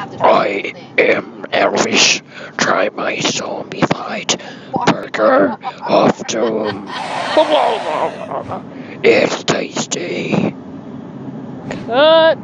I am Elvis. Try my zombified burger of doom. It's tasty. Cut!